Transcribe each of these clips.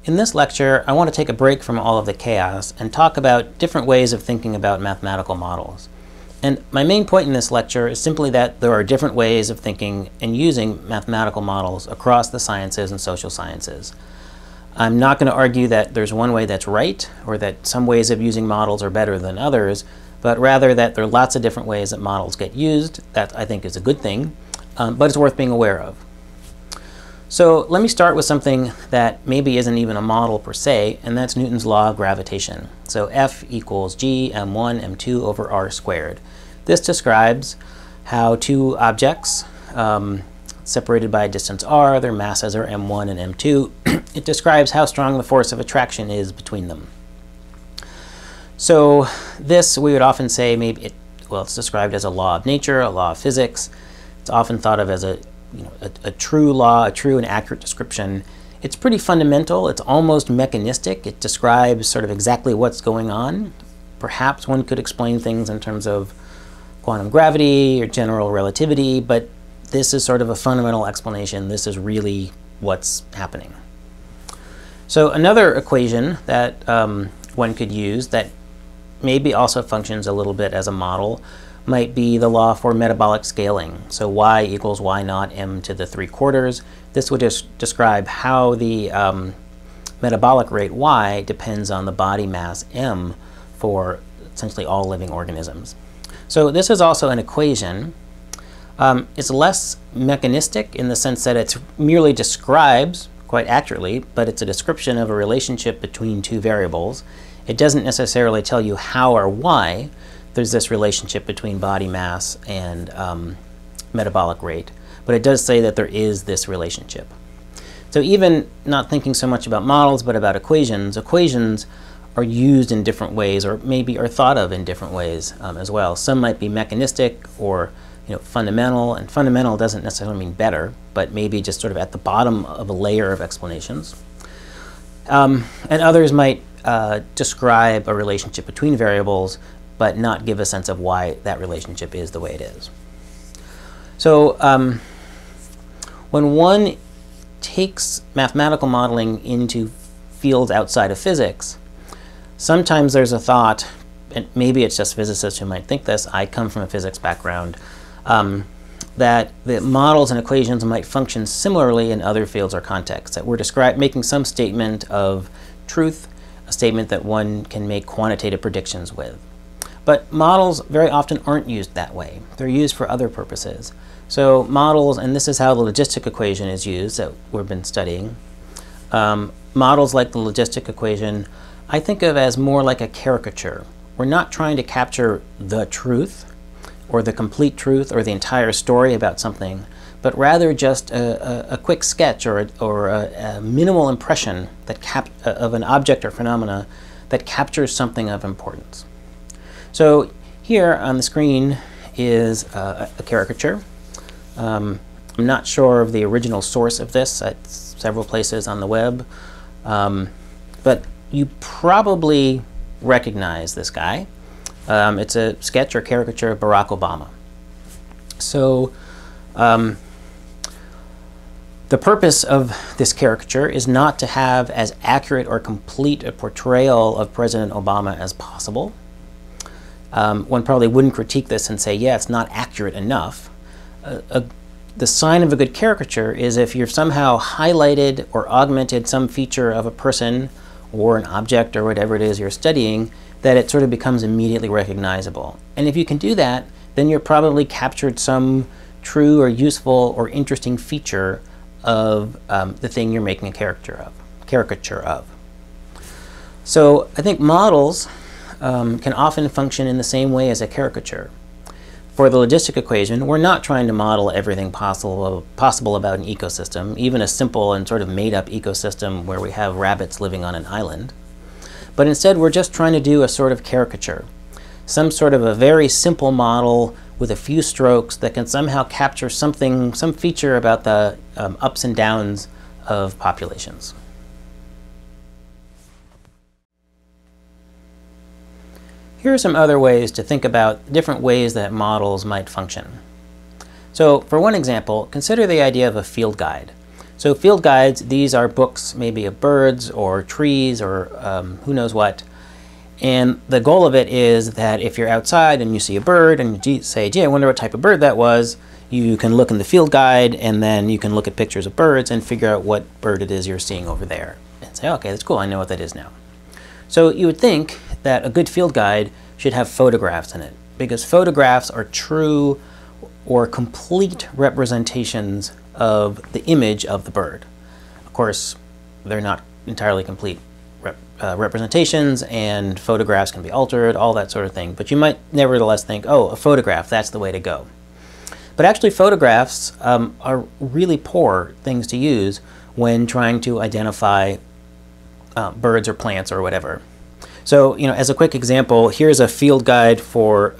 In this lecture, I want to take a break from all of the chaos and talk about different ways of thinking about mathematical models. And my main point in this lecture is simply that there are different ways of thinking and using mathematical models across the sciences and social sciences. I'm not going to argue that there's one way that's right, or that some ways of using models are better than others, but rather that there are lots of different ways that models get used. That, I think, is a good thing, but it's worth being aware of. So let me start with something that maybe isn't even a model per se, and that's Newton's law of gravitation. So F equals g m1 m2 over r squared. This describes how two objects separated by a distance r, their masses are m1 and m2. It describes how strong the force of attraction is between them. So this, we would often say, it's described as a law of nature, a law of physics. It's often thought of as a true law, a true and accurate description. It's pretty fundamental. It's almost mechanistic. It describes sort of exactly what's going on. Perhaps one could explain things in terms of quantum gravity or general relativity, but this is sort of a fundamental explanation. This is really what's happening. So another equation that one could use that maybe also functions a little bit as a model might be the law for metabolic scaling. So y equals y naught m to the 3/4. This would just describe how the metabolic rate y depends on the body mass m for essentially all living organisms. So this is also an equation. It's less mechanistic in the sense that it merely describes, quite accurately, but it's a description of a relationship between two variables. It doesn't necessarily tell you how or why there's this relationship between body mass and metabolic rate, but it does say that there is this relationship. So even not thinking so much about models but about equations, equations are used in different ways, or maybe are thought of in different ways as well. Some might be mechanistic or fundamental, and fundamental doesn't necessarily mean better, but maybe just sort of at the bottom of a layer of explanations. And others might describe a relationship between variables but not give a sense of why that relationship is the way it is. So when one takes mathematical modeling into fields outside of physics, sometimes there's a thought, and maybe it's just physicists who might think this, I come from a physics background, that the models and equations might function similarly in other fields or contexts, that we're making some statement of truth, a statement that one can make quantitative predictions with. But models very often aren't used that way. They're used for other purposes. So models, and this is how the logistic equation is used that we've been studying. Models like the logistic equation I think of as more like a caricature. We're not trying to capture the truth or the complete truth or the entire story about something, but rather just a quick sketch or a minimal impression of an object or phenomena that captures something of importance. So here on the screen is a caricature. I'm not sure of the original source of this at several places on the web, but you probably recognize this guy. It's a sketch or caricature of Barack Obama. So the purpose of this caricature is not to have as accurate or complete a portrayal of President Obama as possible. One probably wouldn't critique this and say, yeah, it's not accurate enough. The sign of a good caricature is if you've somehow highlighted or augmented some feature of a person or an object or whatever it is you're studying, that it sort of becomes immediately recognizable. And if you can do that, then you've probably captured some true or useful or interesting feature of the thing you're making a caricature of. So I think models can often function in the same way as a caricature. For the logistic equation, we're not trying to model everything possible about an ecosystem, even a simple and sort of made-up ecosystem where we have rabbits living on an island. But instead, we're just trying to do a sort of caricature, some sort of a very simple model with a few strokes that can somehow capture something, some feature about the ups and downs of populations. Here are some other ways to think about different ways that models might function. So for one example, consider the idea of a field guide. So field guides, these are books maybe of birds or trees or who knows what. And the goal of it is that if you're outside and you see a bird and you say, gee, I wonder what type of bird that was, you can look in the field guide and then you can look at pictures of birds and figure out what bird it is you're seeing over there. And say, okay, that's cool, I know what that is now. So you would think that a good field guide should have photographs in it, because photographs are true or complete representations of the image of the bird. Of course, they're not entirely complete representations, and photographs can be altered, all that sort of thing. But you might nevertheless think, oh, a photograph, that's the way to go. But actually photographs are really poor things to use when trying to identify birds or plants or whatever. So, as a quick example, here's a field guide for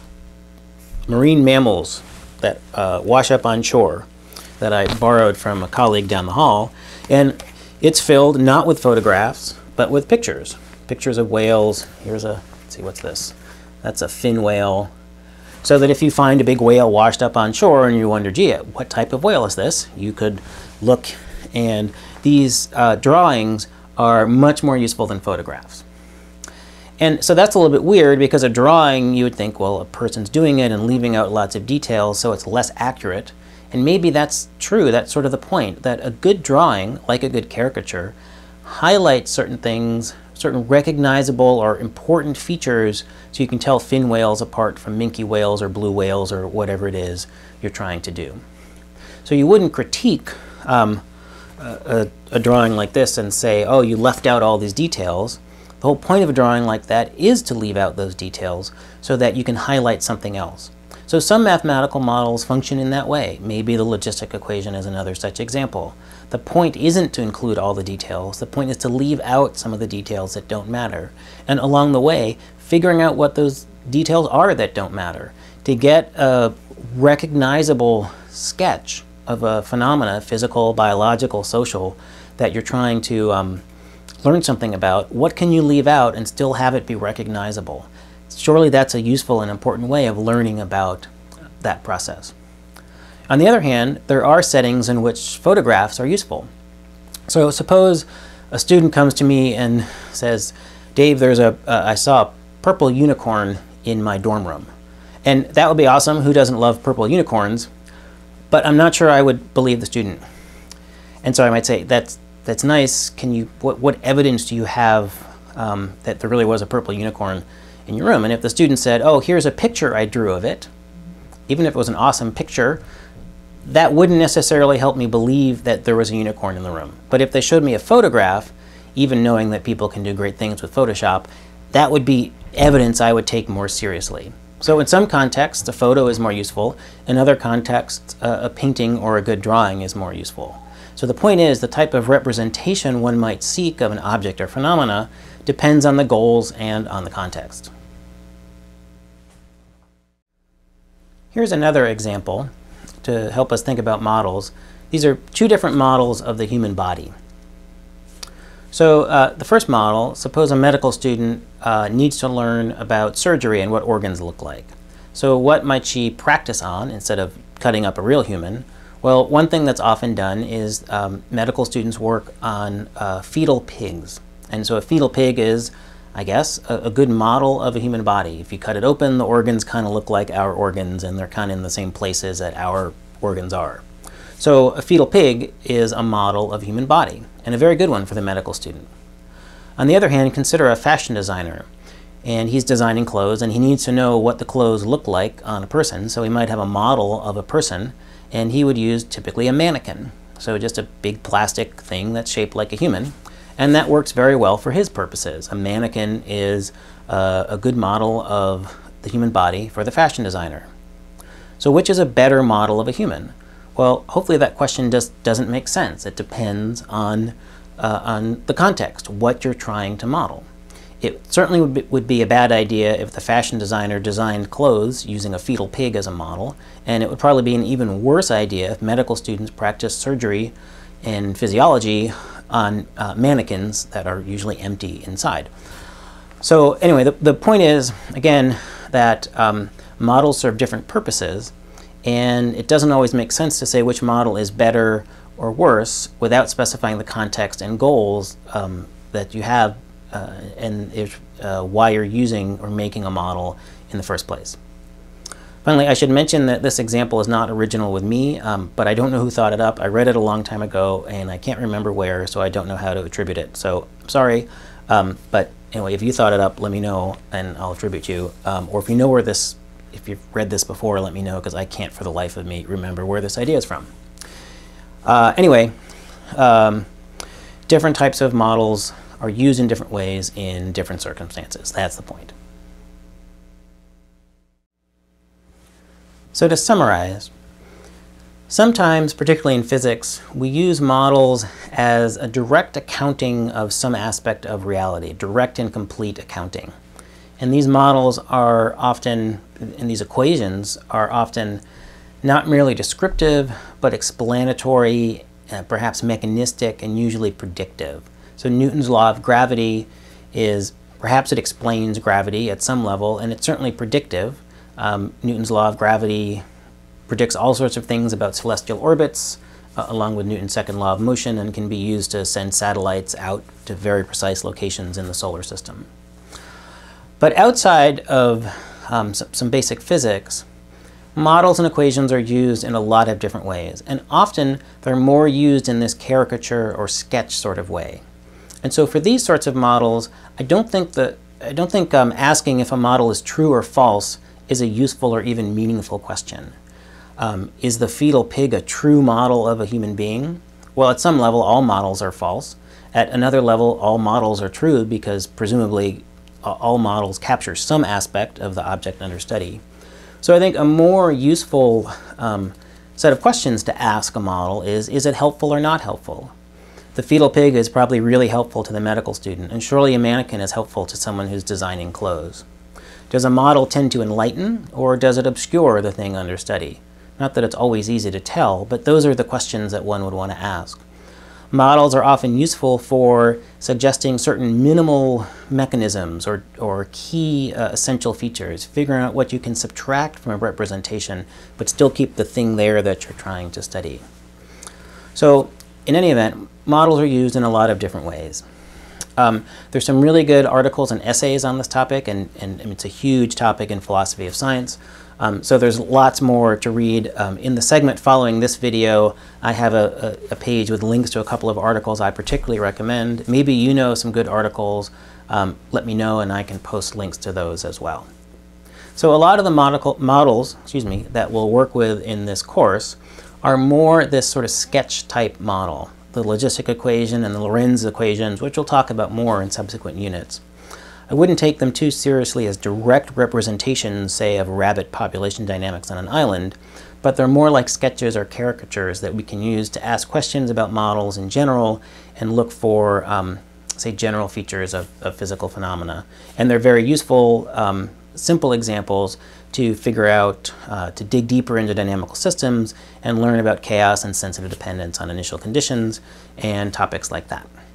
marine mammals that wash up on shore that I borrowed from a colleague down the hall. And it's filled not with photographs, but with pictures. Pictures of whales. Here's a, let's see, what's this? That's a fin whale. So that if you find a big whale washed up on shore and you wonder, gee, what type of whale is this? You could look, and these drawings are much more useful than photographs. And so that's a little bit weird, because a drawing, you would think, well, a person's doing it and leaving out lots of details, so it's less accurate. And maybe that's true, that's sort of the point, that a good drawing, like a good caricature, highlights certain things, certain recognizable or important features, so you can tell fin whales apart from minke whales or blue whales or whatever it is you're trying to do. So you wouldn't critique a drawing like this and say, oh, you left out all these details. The whole point of a drawing like that is to leave out those details so that you can highlight something else. So some mathematical models function in that way. Maybe the logistic equation is another such example. The point isn't to include all the details. The point is to leave out some of the details that don't matter. And along the way, figuring out what those details are that don't matter. To get a recognizable sketch of a phenomena, physical, biological, social, that you're trying to learn something about, what can you leave out and still have it be recognizable? Surely that's a useful and important way of learning about that process. On the other hand, there are settings in which photographs are useful. So suppose a student comes to me and says, Dave, I saw a purple unicorn in my dorm room. And that would be awesome. Who doesn't love purple unicorns? But I'm not sure I would believe the student. And so I might say, that's nice. What evidence do you have that there really was a purple unicorn in your room? And if the student said, oh, here's a picture I drew of it, even if it was an awesome picture, that wouldn't necessarily help me believe that there was a unicorn in the room. But if they showed me a photograph, even knowing that people can do great things with Photoshop, that would be evidence I would take more seriously. So in some contexts, a photo is more useful. In other contexts, a painting or a good drawing is more useful. So the point is, the type of representation one might seek of an object or phenomena depends on the goals and on the context. Here's another example to help us think about models. These are two different models of the human body. So the first model, suppose a medical student needs to learn about surgery and what organs look like. So what might she practice on instead of cutting up a real human? Well, one thing that's often done is medical students work on fetal pigs. And so a fetal pig is, I guess, a good model of a human body. If you cut it open, the organs kind of look like our organs, and they're kind of in the same places that our organs are. So a fetal pig is a model of a human body, and a very good one for the medical student. On the other hand, consider a fashion designer. And he's designing clothes, and he needs to know what the clothes look like on a person. So he might have a model of a person, and he would use typically a mannequin. So just a big plastic thing that's shaped like a human. And that works very well for his purposes. A mannequin is a good model of the human body for the fashion designer. So which is a better model of a human? Well, hopefully that question just doesn't make sense. It depends on the context, what you're trying to model. It certainly would be a bad idea if the fashion designer designed clothes using a fetal pig as a model, and it would probably be an even worse idea if medical students practice surgery and physiology on mannequins that are usually empty inside. So anyway, the point is, again, that models serve different purposes, and it doesn't always make sense to say which model is better or worse without specifying the context and goals that you have and why you're using or making a model in the first place. Finally, I should mention that this example is not original with me, but I don't know who thought it up. I read it a long time ago, and I can't remember where, so I don't know how to attribute it. So I'm sorry, but anyway, if you thought it up, let me know, and I'll attribute you. Or if you know where this, if you've read this before, let me know, because I can't for the life of me remember where this idea is from. Anyway, different types of models are used in different ways in different circumstances. That's the point. So to summarize, sometimes, particularly in physics, we use models as a direct accounting of some aspect of reality, direct and complete accounting. And these models are often, and these equations are often not merely descriptive, but explanatory, perhaps mechanistic, and usually predictive. So Newton's law of gravity is, perhaps it explains gravity at some level, and it's certainly predictive. Newton's law of gravity predicts all sorts of things about celestial orbits, along with Newton's second law of motion, and can be used to send satellites out to very precise locations in the solar system. But outside of some basic physics, models and equations are used in a lot of different ways, and often they're more used in this caricature or sketch sort of way. And so for these sorts of models, I don't think asking if a model is true or false is a useful or even meaningful question. Is the fetal pig a true model of a human being? Well, at some level, all models are false. At another level, all models are true because presumably all models capture some aspect of the object under study. So I think a more useful set of questions to ask a model is it helpful or not helpful? The fetal pig is probably really helpful to the medical student, and surely a mannequin is helpful to someone who's designing clothes. Does a model tend to enlighten, or does it obscure the thing under study? Not that it's always easy to tell, but those are the questions that one would want to ask. Models are often useful for suggesting certain minimal mechanisms or key essential features, figuring out what you can subtract from a representation, but still keep the thing there that you're trying to study. So, in any event, models are used in a lot of different ways. There's some really good articles and essays on this topic, and it's a huge topic in philosophy of science. So there's lots more to read. In the segment following this video, I have a page with links to a couple of articles I particularly recommend. Maybe you know some good articles. Let me know, and I can post links to those as well. So a lot of the models that we'll work with in this course are more this sort of sketch type model. The logistic equation and the Lorenz equations, which we'll talk about more in subsequent units. I wouldn't take them too seriously as direct representations, say, of rabbit population dynamics on an island, but they're more like sketches or caricatures that we can use to ask questions about models in general and look for, say, general features of physical phenomena. And they're very useful, simple examples to figure out, to dig deeper into dynamical systems and learn about chaos and sensitive dependence on initial conditions and topics like that.